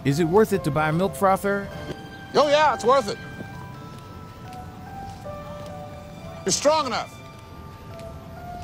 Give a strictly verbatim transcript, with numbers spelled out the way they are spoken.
Is it worth it to buy a milk frother? Oh yeah, it's worth it. You're strong enough.